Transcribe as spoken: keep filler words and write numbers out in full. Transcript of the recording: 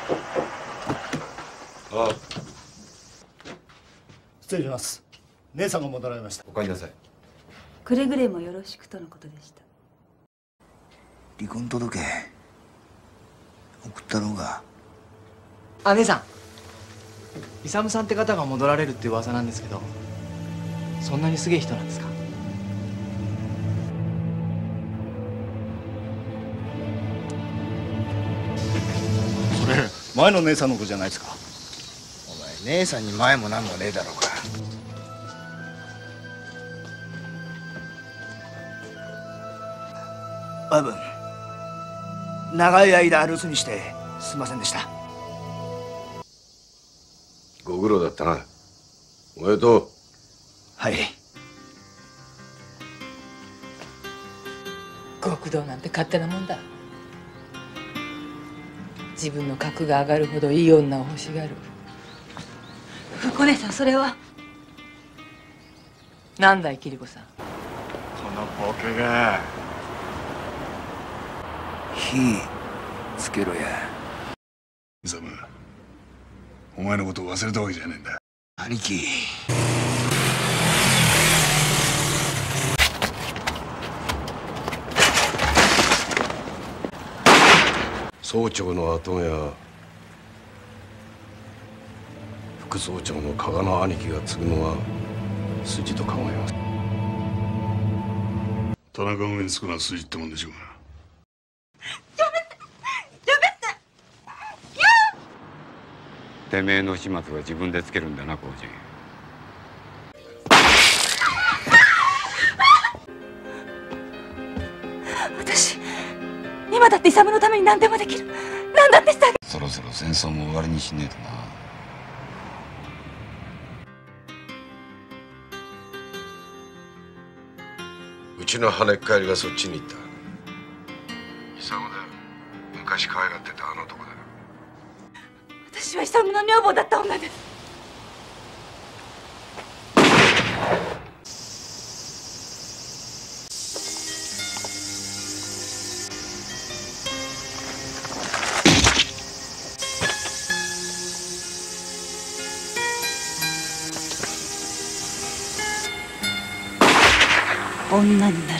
ああ、 失礼します。姉さんが戻られました。 お帰りなさい。 くれぐれもよろしくとのことでした。 離婚届送ったろうが。 あ、姉さん、勇さんって方が戻られるって噂なんですけど、そんなにすげえ人なんですか？ それ前の姉さんの子じゃないですか。 お前姉さんに前も何もねえだろうか。親分、長い間留守にしてすみませんでした。 ご苦労だったな。おめでとう。 はい。 極道なんて勝手なもんだ。自分の格が上がるほどいい女を欲しがる。 福姉さん、それは。 なんだい桐子さん。 このボケが。火つけろや。 勇、お前のことを忘れたわけじゃねえんだ。 兄貴。 総長の後や副総長の加賀の兄貴が継ぐのは筋と考えます。 田中の上につくのは筋ってもんでしょうが。 てめえの始末は自分でつけるんだな、浩二。 私今だって勇のために何でもできる。何だってしてあげる。 そろそろ戦争も終わりにしねえとな。 うちの跳ねっ返りがそっちに行った。勇だよ。昔可愛がってたあの男だよ。 私は勇の女房だった女です。女にな